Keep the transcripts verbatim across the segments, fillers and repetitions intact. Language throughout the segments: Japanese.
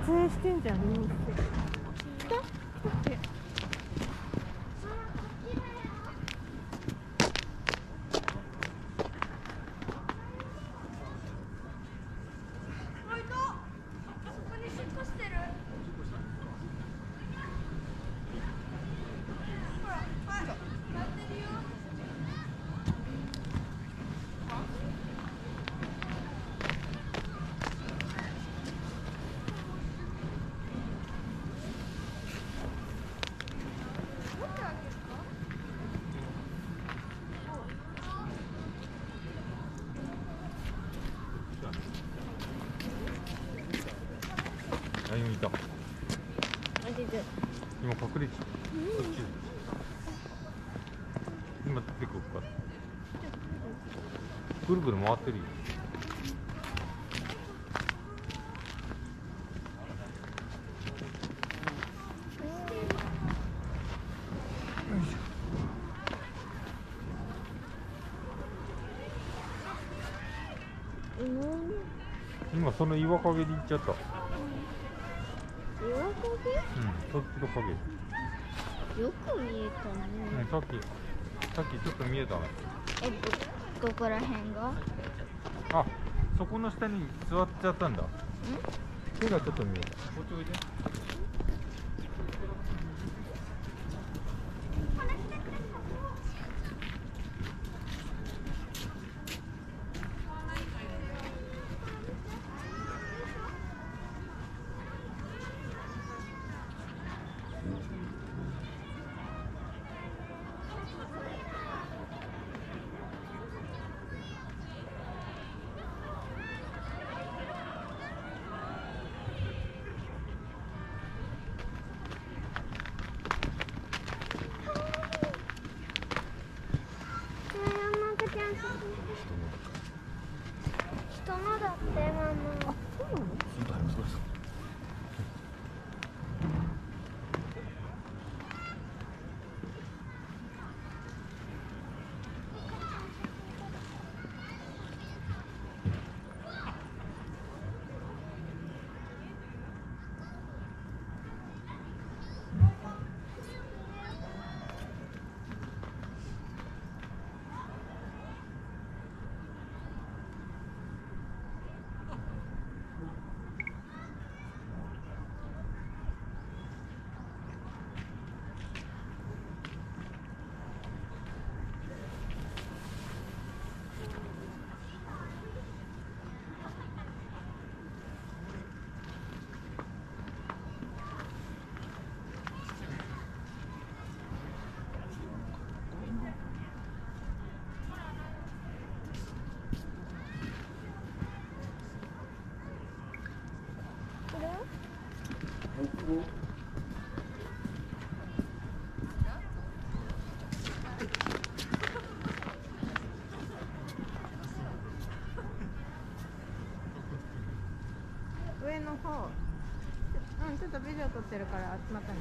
影してんじゃん。来た？来たって。 ライオンいた。今隠れてた。こっち。今出てくるから。ぐるぐる回ってるよ。今その岩陰に行っちゃった。 岩陰？うん、 そっちの影。 よく見えたね。 うん、さっき、さっきちょっと見えたね。 え、ど、どこら辺が？ あ、そこの下に座っちゃったんだ。ん？手がちょっと見えた。こっちおいで。 人のだってママ。あ、そうなの？ そうだよ、そうです。 上の方。うん、ちょっとビデオ撮ってるからまたね。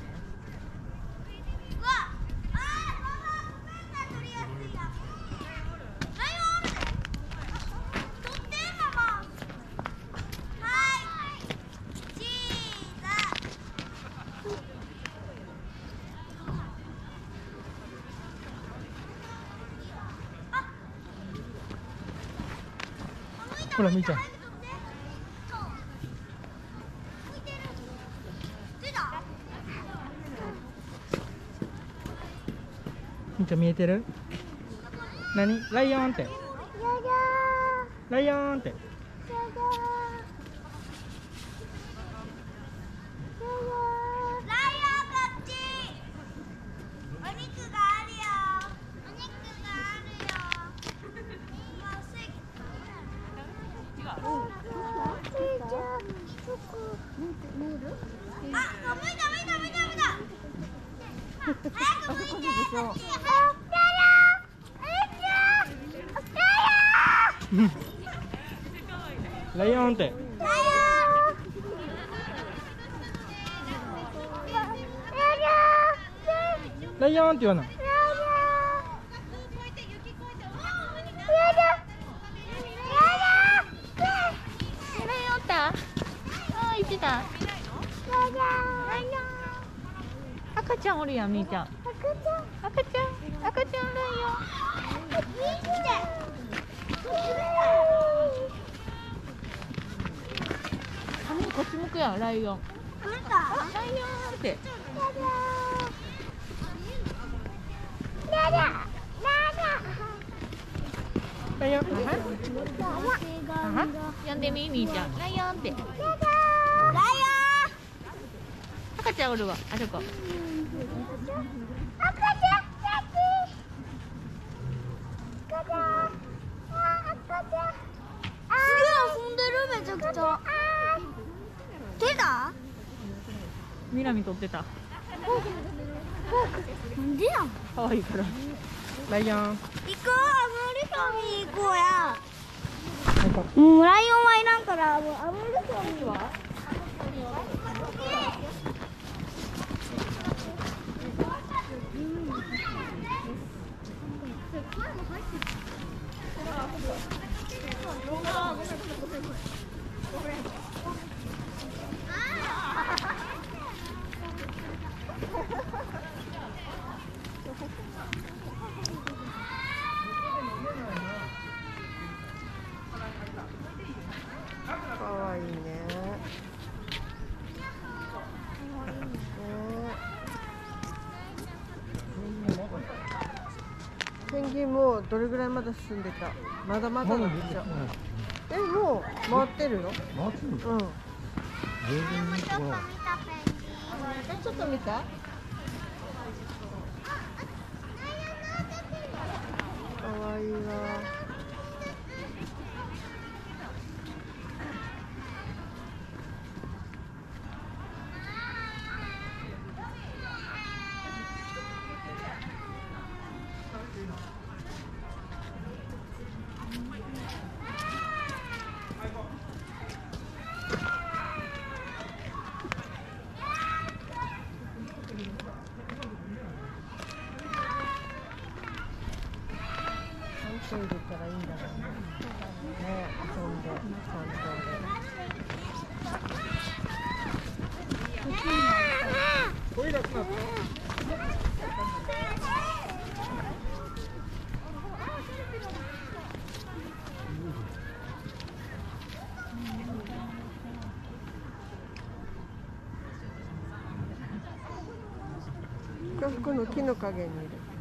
ほら、みーちゃん。みーちゃん見えてる？何？ライオンって。ライオンって。ライオンって。ライオンって言わない。 ライオンおった？あ、行ってた。 赤ちゃんおるやん、みーちゃん。赤ちゃん、赤ちゃん、赤ちゃんライオン。あ、みーこっち向くやん、ライオン。あ、ライオンって。 ライオン。 呼んでみ、みーちゃん。ライオンって。赤ちゃんおるわ、あそこ。みなみ撮ってた。 なんでやん。 可愛いから。 ライオン。 行こう、アムリカミ行こうや。もうライオンはいらんから、もうアムリカミは。 かわいいね。ペンギンもどれぐらいまだ進んでた？まだまだなんでしょ。え、もう回ってるの？ 回ってるの？ うん。 全然見てこない。 え、ちょっと見た？かわいいわ。何個入れたらいいんだろうね。ね、遊んで、散歩で。 トイレなった。 この木の陰にいる。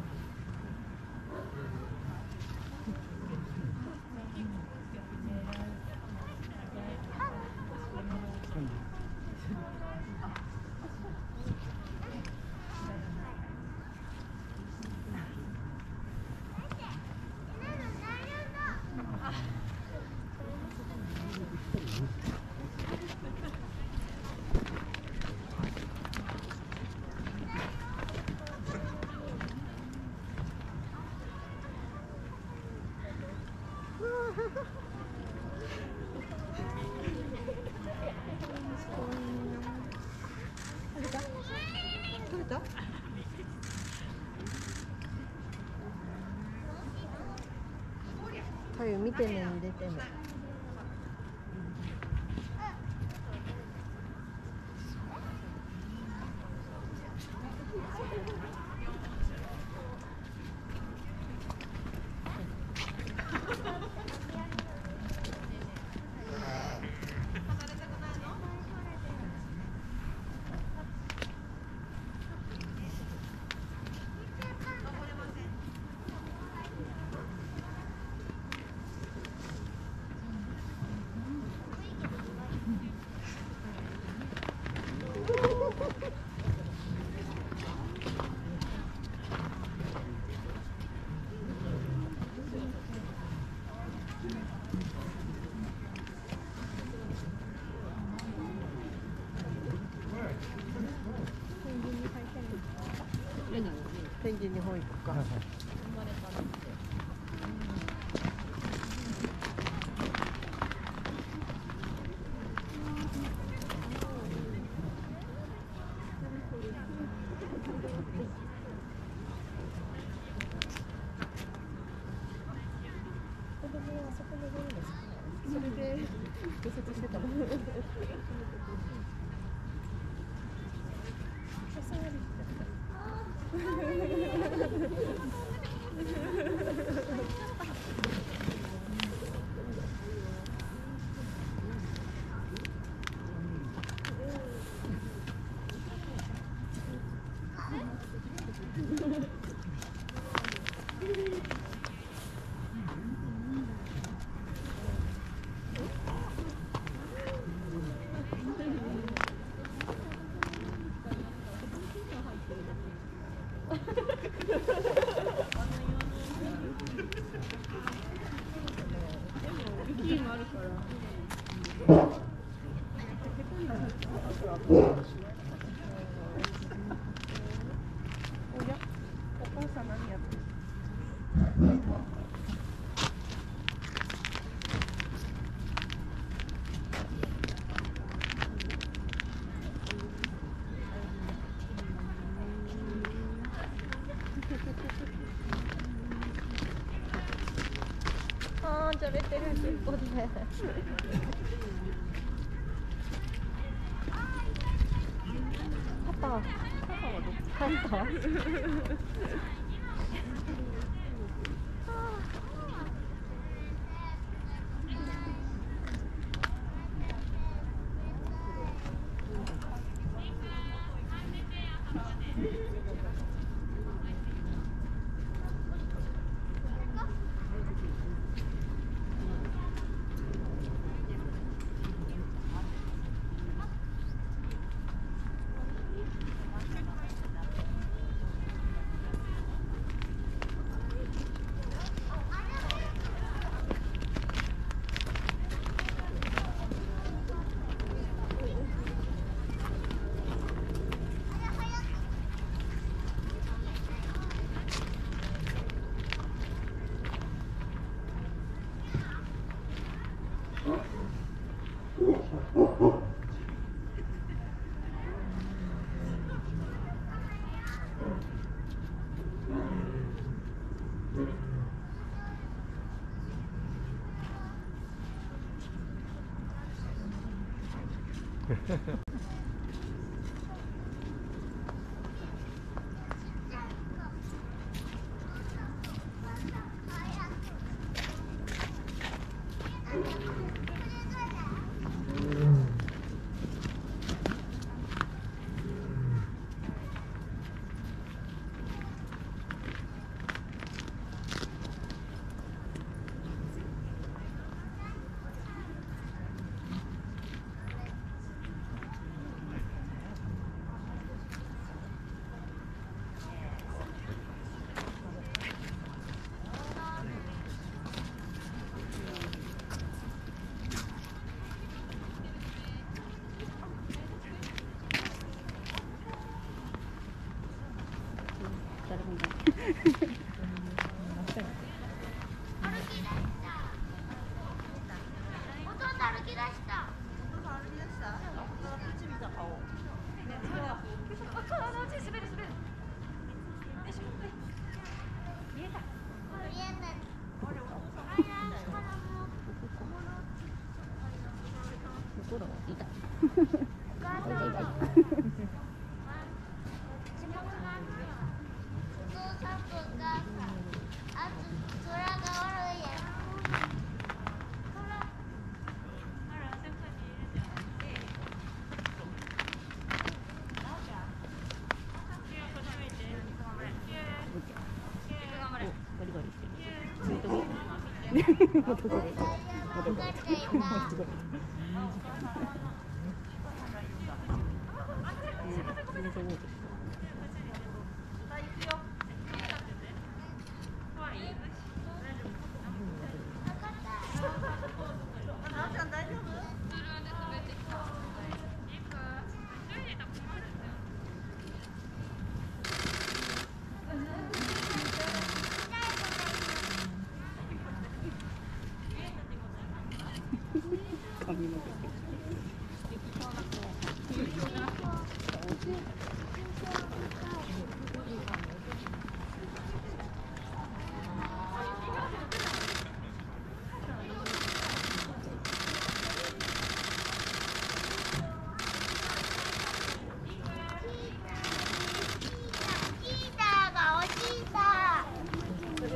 取れた？かゆ見てね、入れてね。ペンギンに保育か。それで除雪してたの。 あー、じゃれてる尻尾で。パパ、パパはどっち？帰った？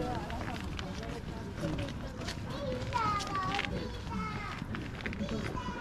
チーターが落ちた。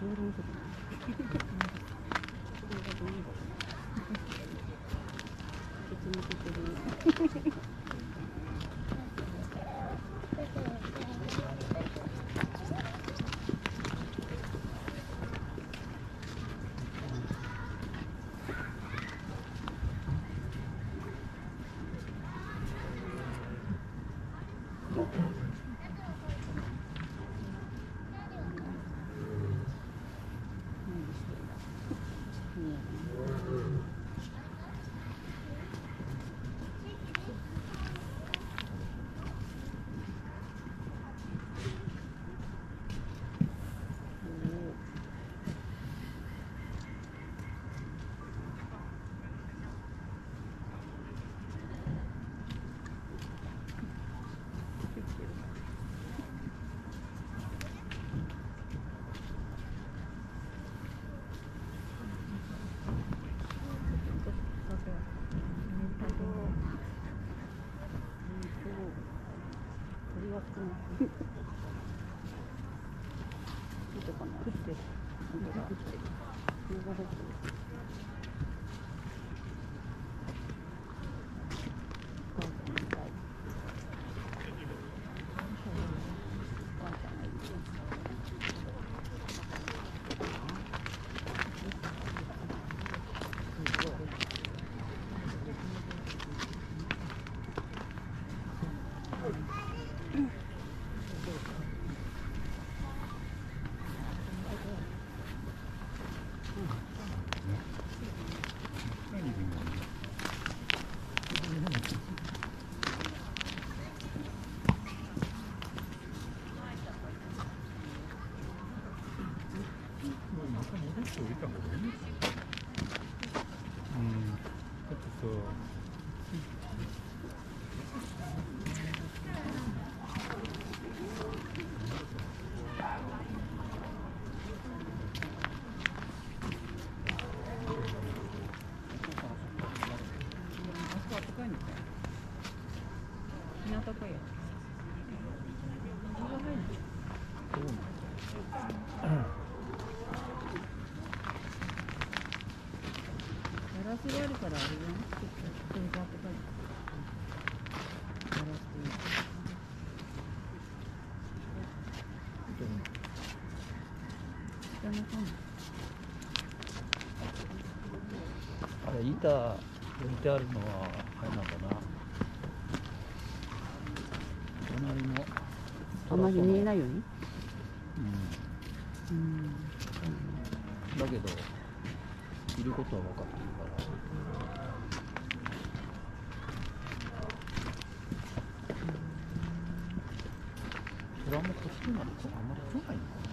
あれ板置いてあるのはあれなんだな。隣のあまり見えないように。 うん。うん。だけどいることは分かってるから。虎も年になるとあんまり来ないのかな。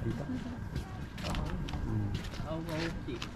いた。青が大きい。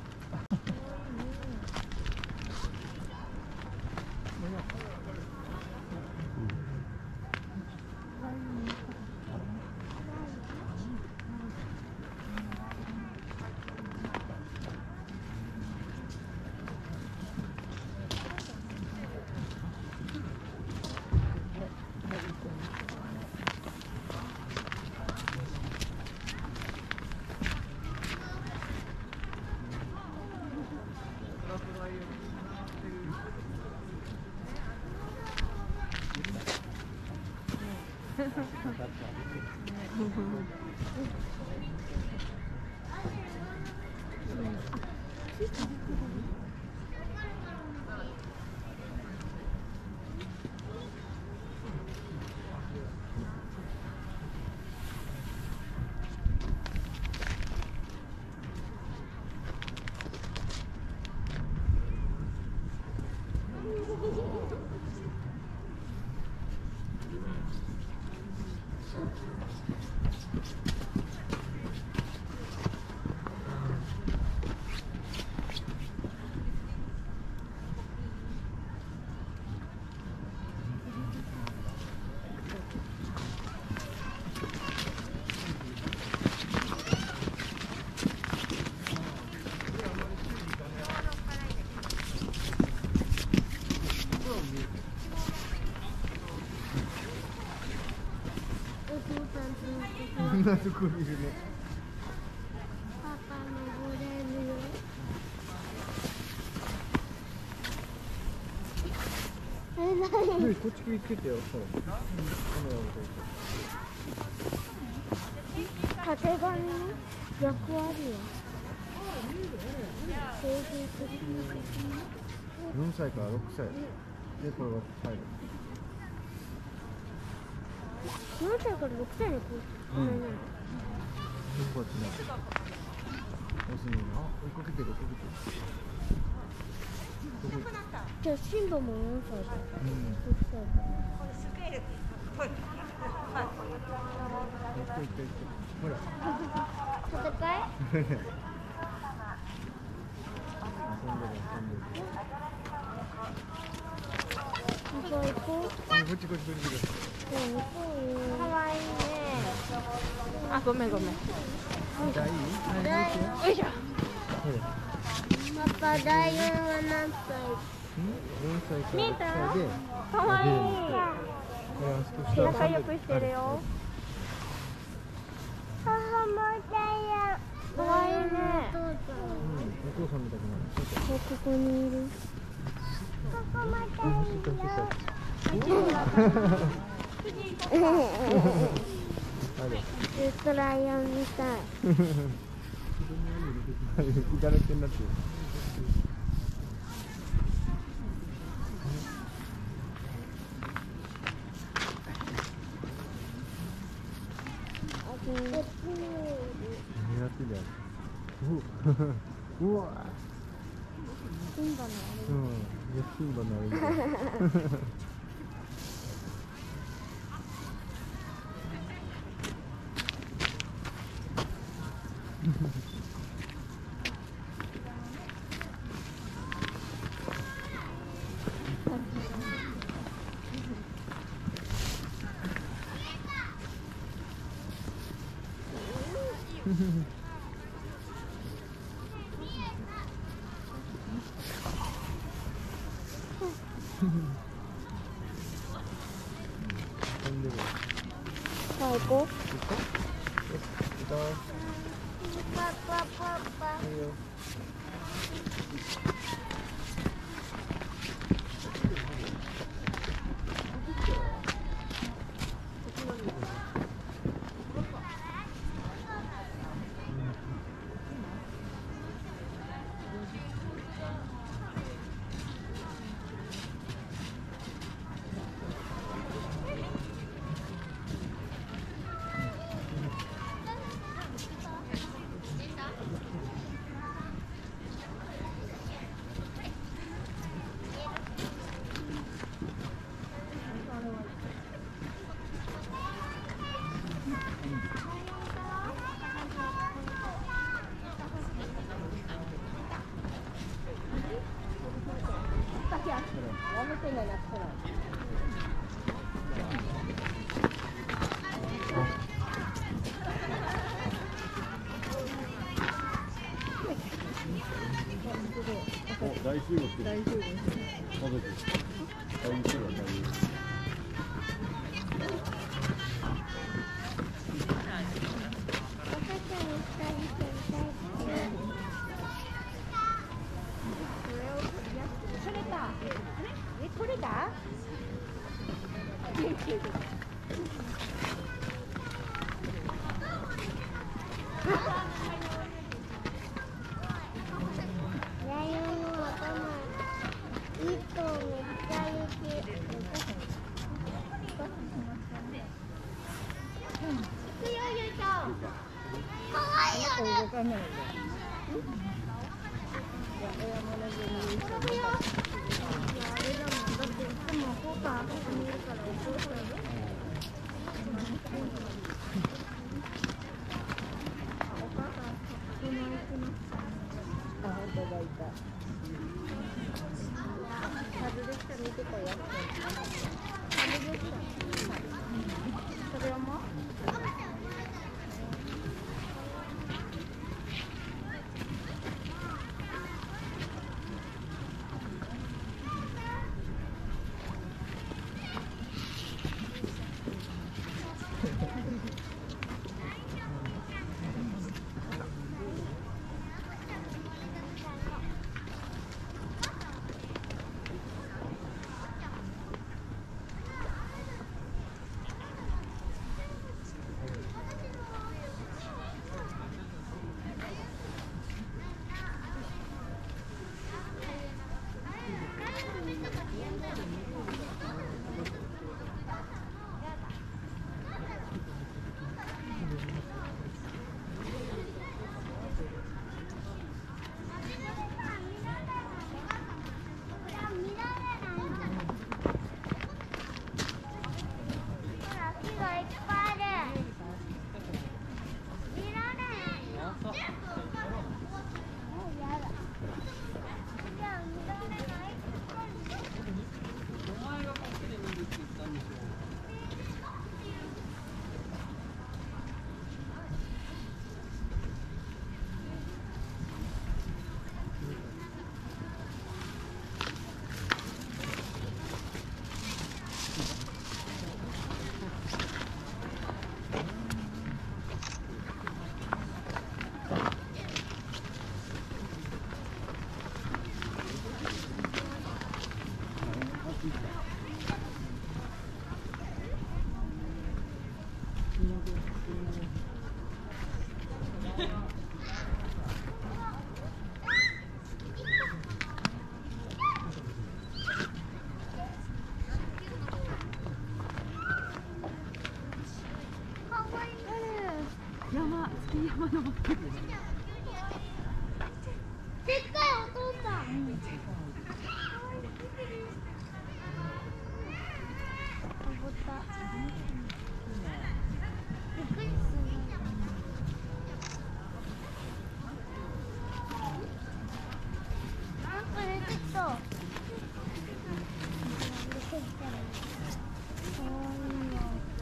こんなとこにいるね。 パパ登れるよ。え、なに？ こっち来ててよ。ほら。カメラをたてがみの役割よ。成人する。 四歳から六歳。で、これが入る。 四歳から六歳の子。 うん。こっちね。オスに、あ、追いかけてる、追いかけてる。 じゃあ、シンバも四歳だ。 うん。 六歳だ。 行って行って行って。ほら。 戦い？ 遊んでる、遊んでる。 行こう行こう。 こっちこっちこっちこっち。 かわいいね。 あ、ごめんごめん。 じゃあいい？ よいしょ。 ほら。 パパ、ライオンは何歳？ 四歳から六歳で。 かわいい。 これあそこ下仲良くしてるよ。 母もだよ。 かわいいね。 うん、お父さんみたくなる。 ここにいる。パパもだよ。ずっとライオンみたい。 いただけになってる。狙ってるやん。うわ。 シンバのうん。いや、シンバのあれだ。飛んでる。 さあ行こう。 行こう。行こパパパパ。 う。いいよ。 集合してる。 大集合してる。 家族。大集合、大集合。 それか。え、これだ。 ライオンの頭、一頭めっちゃいて。かわいいよね。 動かないで。 山、スキー山登ってる。 でっかいお父さん。登った。びっくりする。なんか出てきた。出てきた。かわいいな。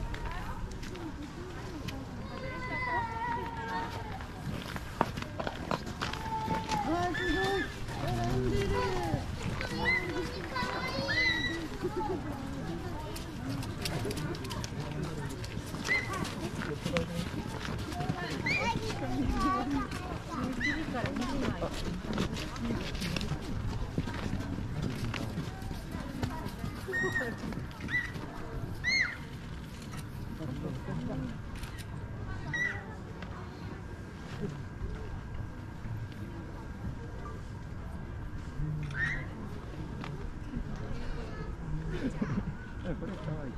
これかわいい。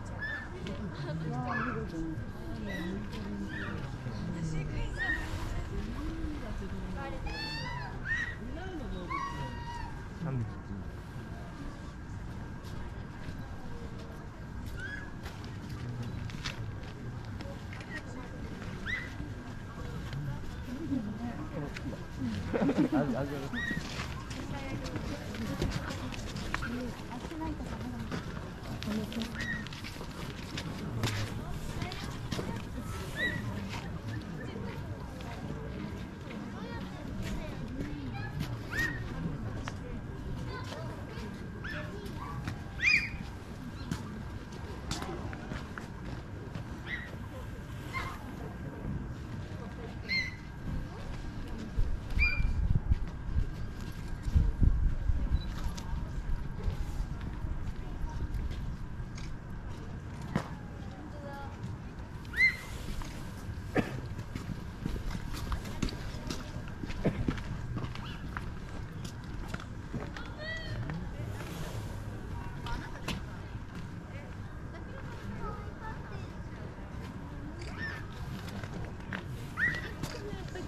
あげる。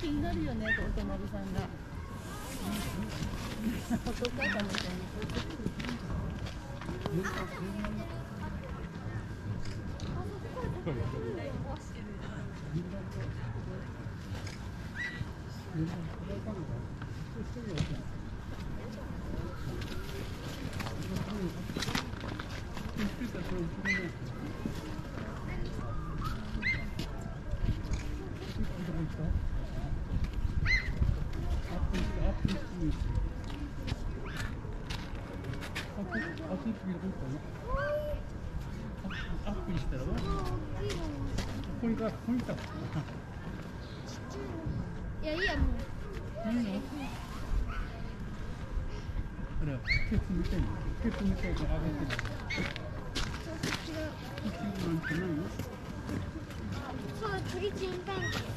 気になるよね、お隣さんが。お父さんかもしれない。 アップにしたらここにか、ここにか。 いや、いいや、もう。 いいの？あれ、ケツみたいに、ケツみたいに上げてる。なんてないの？ そう、次チンパンジー。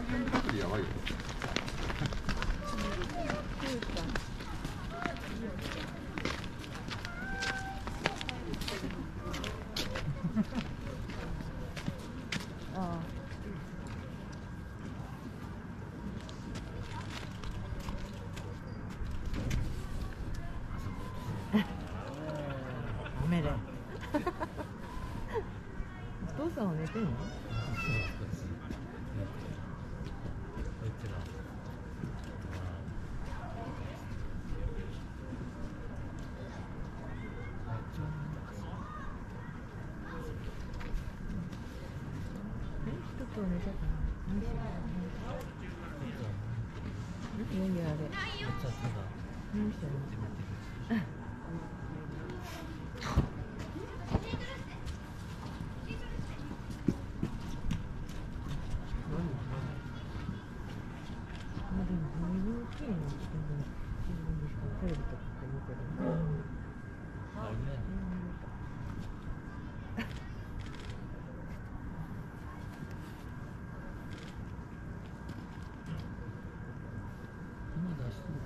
やばいよ。 あ雨で。 お父さんは寝てんの？ちょっと寝たかな。何してるの？何あれ？何してるの？まあでもだいぶ大きいの。自分でしかテレビとかって見てる。 あね。今出してる。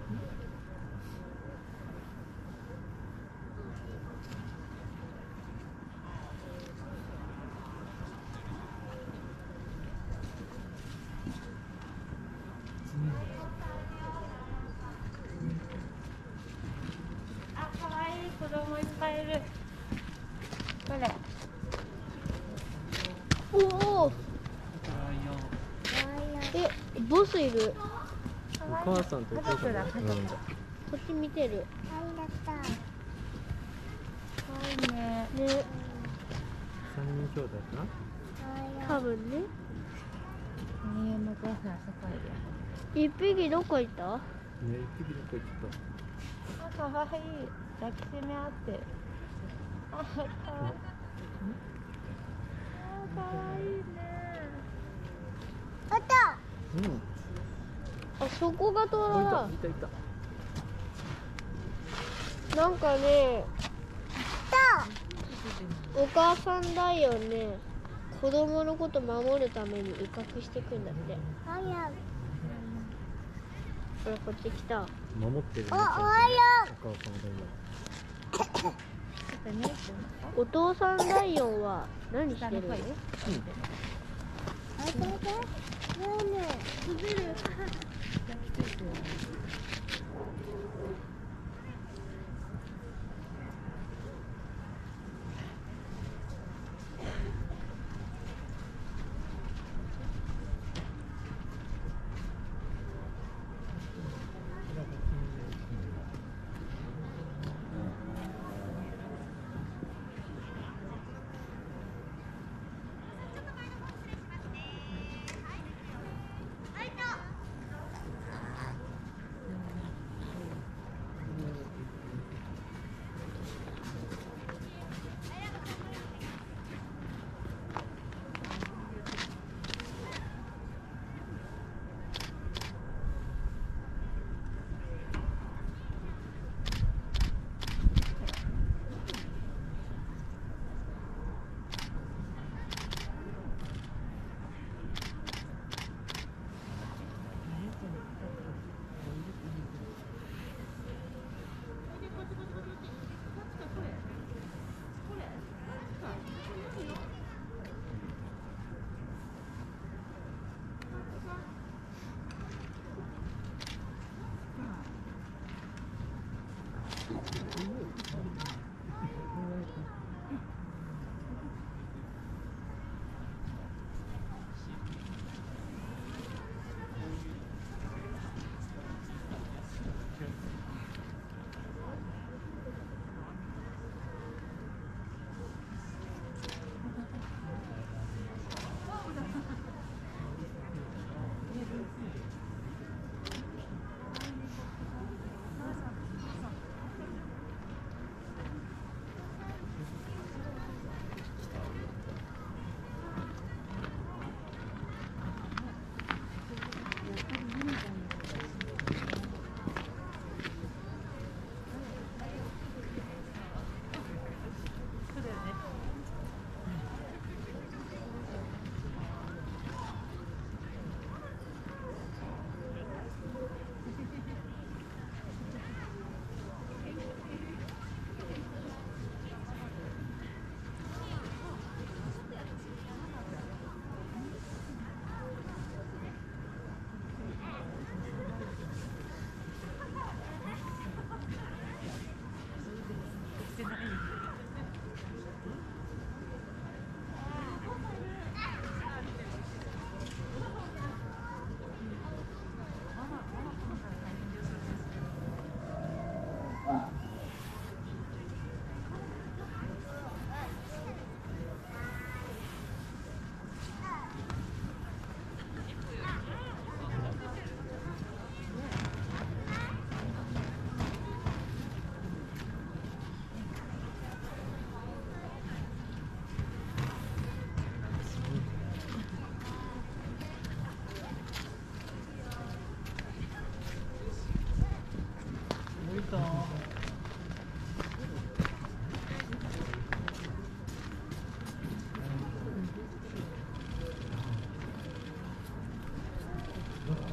あ、可愛い子供いっぱいいる。これ。 おお。え、ボスいる。 お母さんとお父さんが並んだ。 こっち見てる。 可愛いね。 ね、 三人兄弟かな。 多分ね。 人間のお母さんは世界で。 一匹どこ行った？ ね、一匹どこ行っあ、可愛い。抱きしめ合って。あ、可愛い。あ、可愛いね。 あった。 た。うん。 あそこがトラだい。たいたいた。 なんかね、お母さんライオンね、子供のこと守るために威嚇してくんだって。ほらこっち来た。 守ってるね。 おはよお母さんが今。 お父さんライオンは何してるの？ 下の声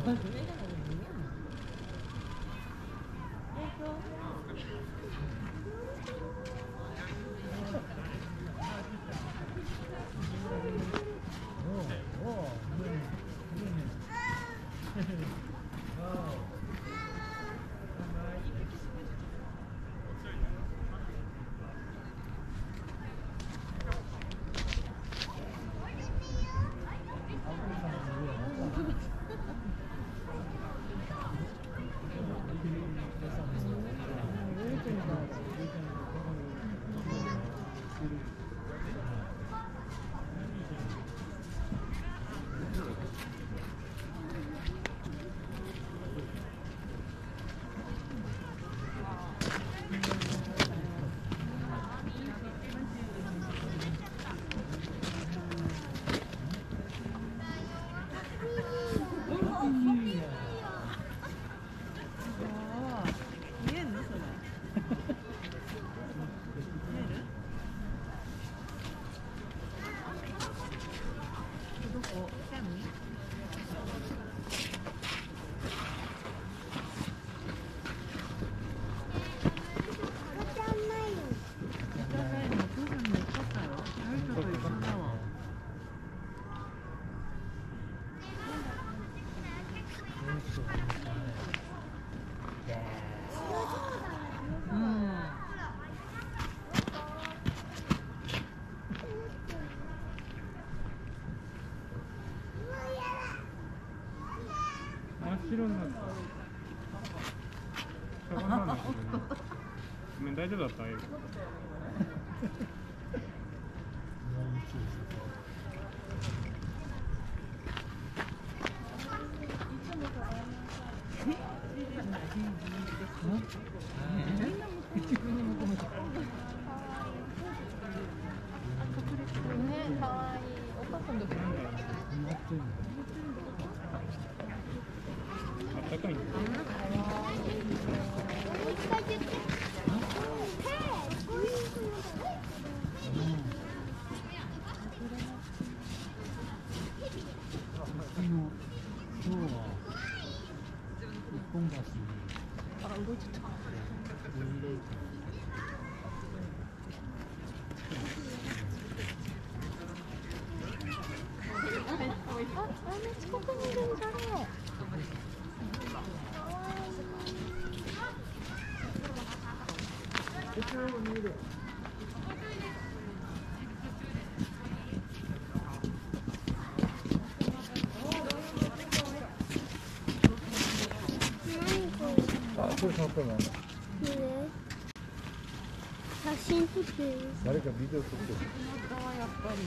真っ白になった。シャワーなんだけどね。ごめん、大丈夫だった？あったかいんだ。あ、これ撮ったの？ 写真撮ってる。 誰かビデオ撮ってる。 やっぱり。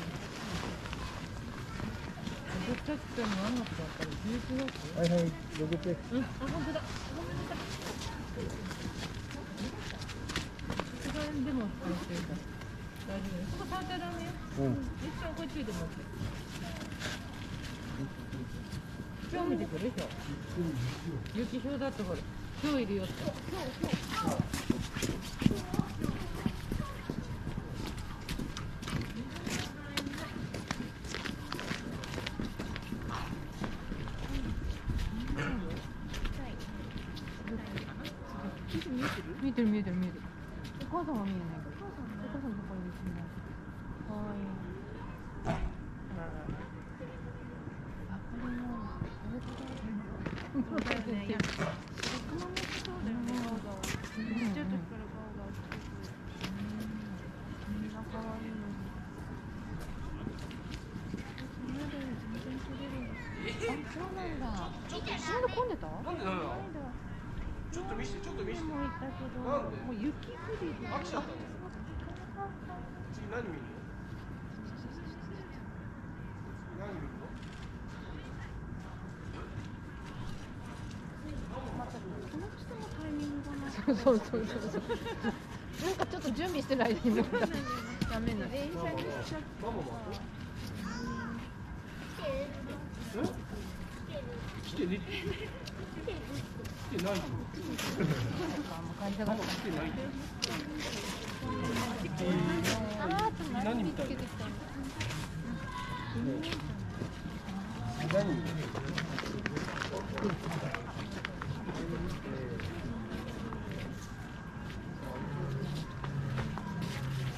ちょっと何だったかじゅういちがつ。 はいはい、どけて。 うん、あ、本当だ。ごめんなさい。一番でもあれしてるから。大丈夫です。ここ触っちゃダメよ。 うん。 一応こっちで持って。今日見てくるでしょ。雪氷だってほら。今日いるよって。見てる見えてる見えてる。お母さんは見えないけど。お母さんのところに見えない。かわいい。混んでた？なんでだよ。ちょっと見せて、ちょっと見せて。もう行ったけど、もう雪降りで。飽きちゃったの？次何見るの？何見るの？そうそうそうそう。なんかちょっと準備してる間にもうダメな。電車にしちゃった。来てね。来てないよ。何見たいの？何見たいの？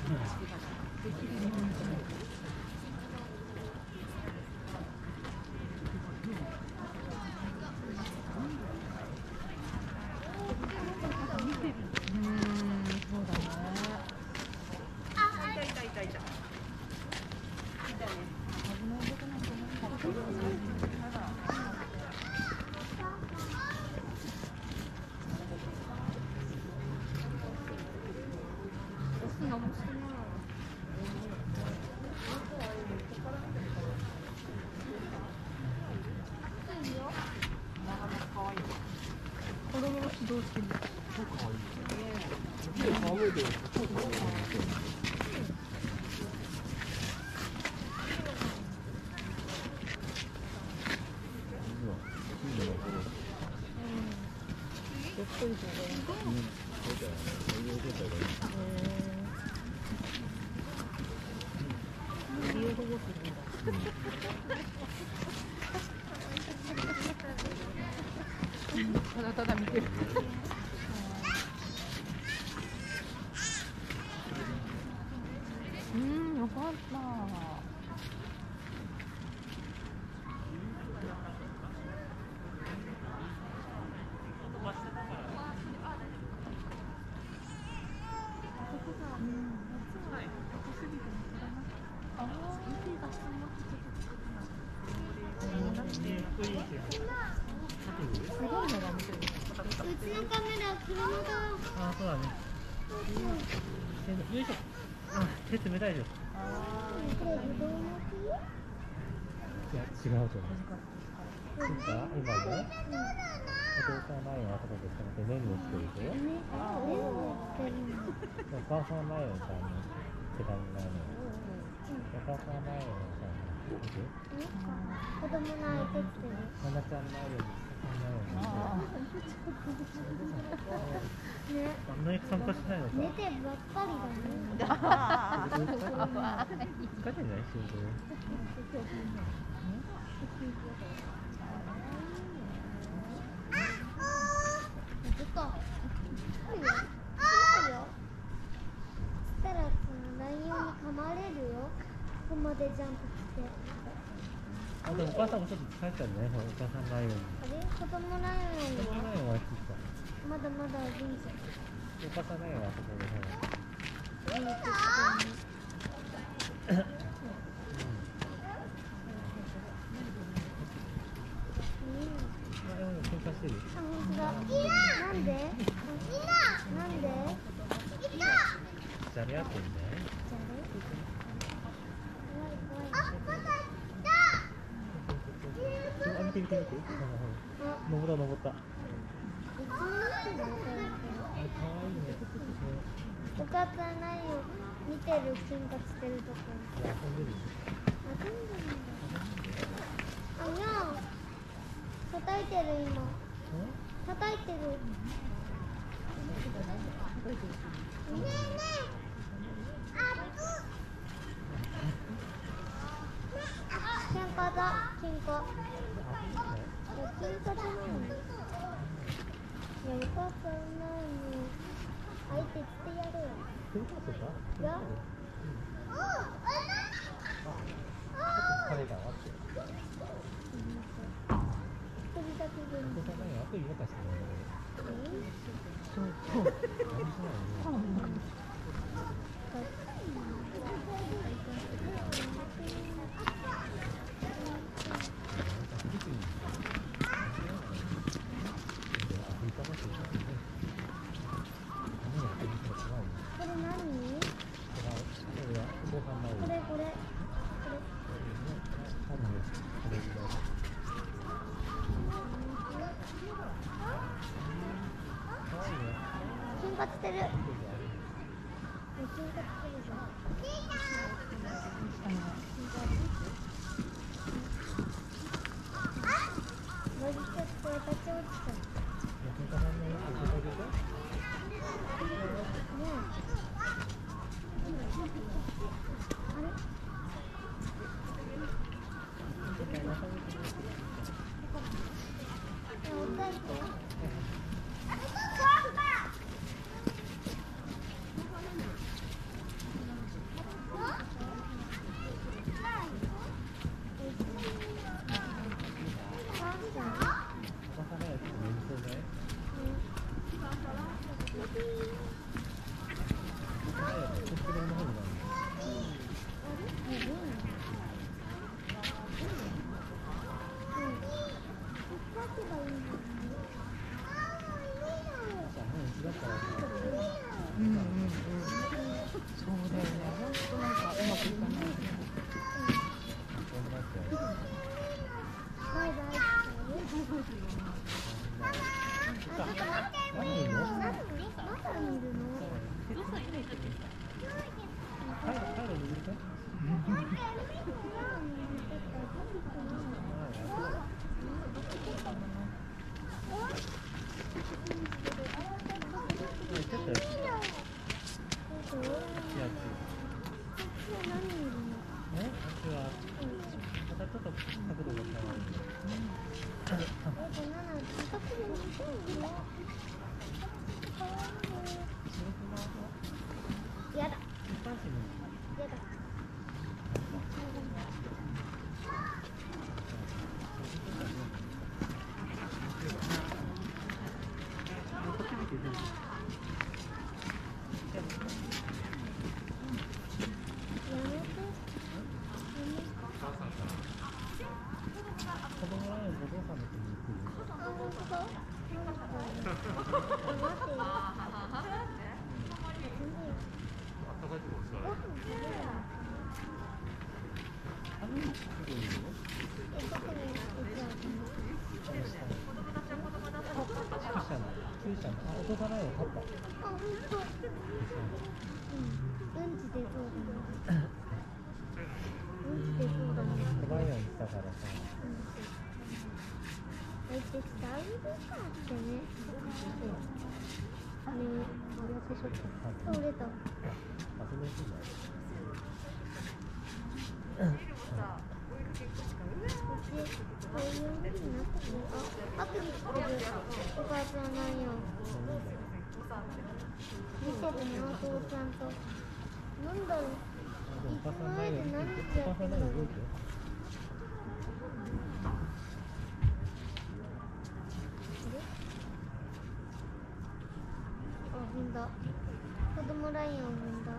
ただただ見てる。うん、よかった。 あ、そうだね。よいしょ。あ、手冷たいです。いや、違うと思う。今ね、お父さん前に頭で使って麺にしてるでしょ。お母さん前のさ、手紙がね。お母さん前のさ、 子供の相手してる。 ななちゃん前よりね、 何に参加しないのか。 寝てばっかりだね。 疲れてない仕事。 ずっと。そうよ。そうよ。したらそのライオンに噛まれるよ。ここまでジャンプして。 あ、でもお母さんもちょっと疲れちゃうね。お母さんライオン。 あれ、子供ライオン子供ライオンはきつか。 まだまだ元気。 お母さんライオンはそこでほら。喧嘩してる。 あ、本当だ。なんで？なんで？ じゃれ合ってんね。 あ、まだ来た。 あ、見て見て見て。登った登った。 お母さんライオン見てる、喧嘩してるとこ。 遊んでる。 遊んでるんだ。あ、にゃん。叩いてる今。叩いてる。ねえねえ。喧嘩だ、喧嘩。いや、喧嘩じゃないの。いや、お母さんないの。相手してやるよ。いや。 疲れたわって。 一人だけで。 お父さん何やってるのかしてるの。 そうそう。そうなんだ。 これ何？これこれ。喧嘩してる。喧嘩してるじゃん。乗りちゃって私落ちちゃった。 ょっと角度が変わる。 え、こんなの近くで見てるの？かわいいね。やだ。やだ。 落とさないよ、立った。 あ、ほんと。うん、うんち出そうだな。うんち出そうだな。 小林にしたからさ。 え、で、ダウンかってね。ね、倒れた。 あ、それいいんだよ。 こういう風になってる。あ、アプリ作る。お母さんなんよ。見てるね、お父さんと。なんだろう。いつ前で何やってるんだろう。あ、踏んだ。子供ライオン踏んだ。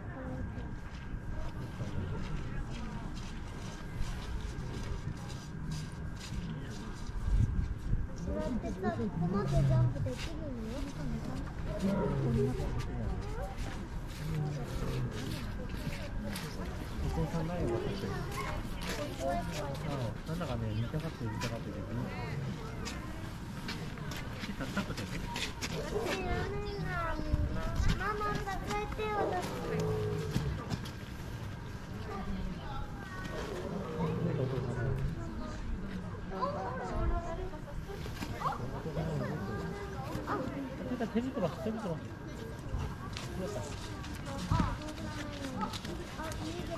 こうやってさ、ここまでジャンプできるの？ お父さんライオンが立ってる。なんだかね、見たかって見たかってできない。立っててね。 ママ、抱えてよ、私。 手袋、手袋。どうした？ あ、逃げた。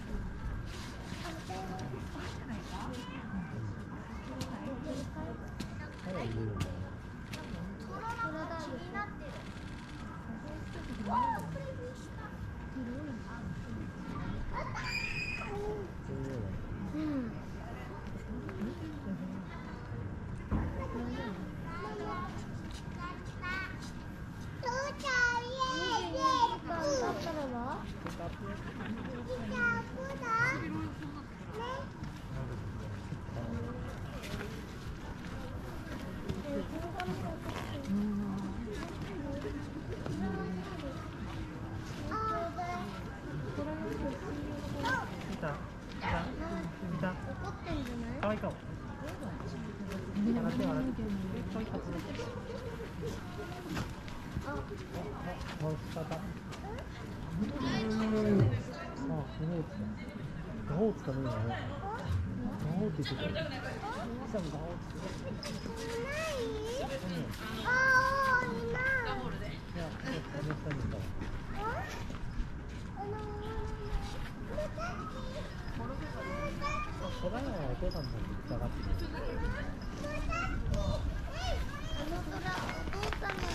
うん。 可愛いかも。笑って笑って。可愛いかも。あ、おいしかった。あ、すごい。ガオーツかね、今ね。ガオーって言ってた。さんガオーツ。 ああ、いない。 いや、この下にいた。小林はお父さんと行きたがってる。 あの虎、お父さんの。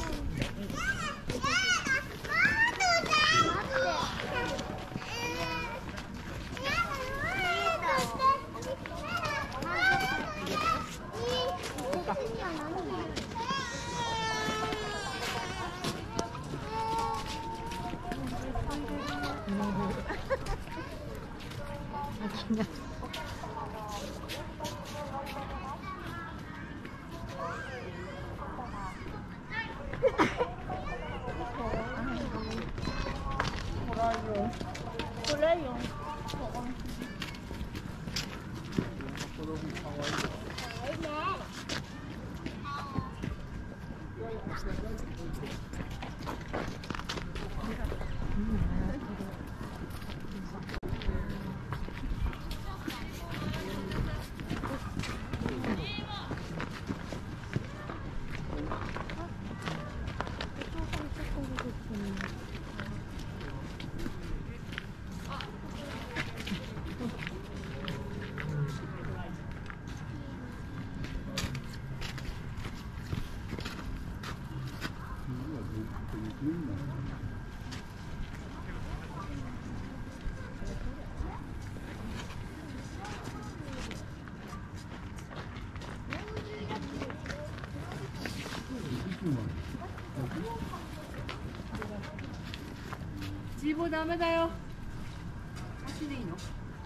こダメだよ。足でいいの？あ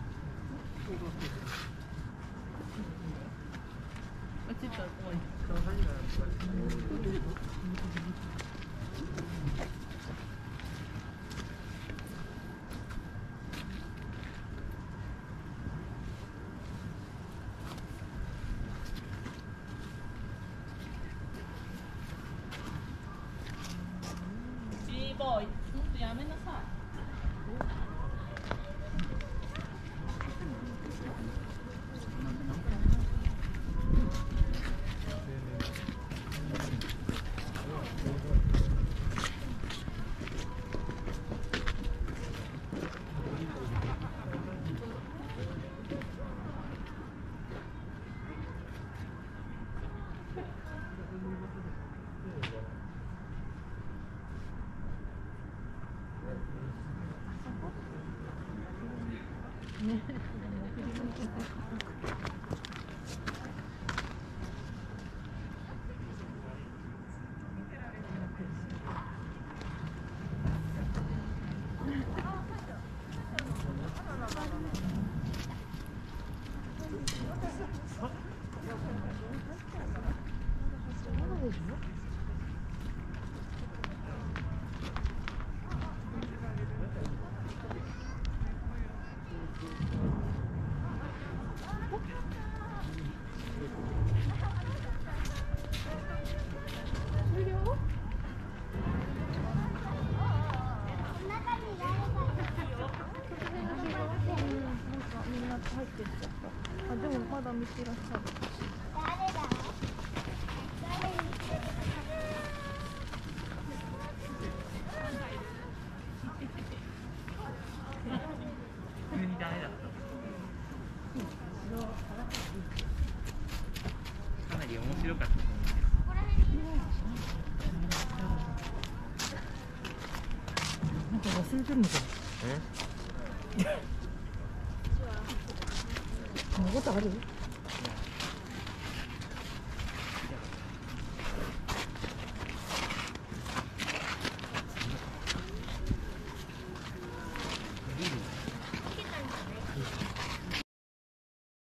っち行ったら怖い。ボーイ、ほんとやめなさい。入ってっちゃった。あ、でもまだ見てらっしゃる。 誰だ？誰に？ 急にダメだった。かなり面白かったと思うんです。なんか忘れてるのかな。 え？ そんなことある？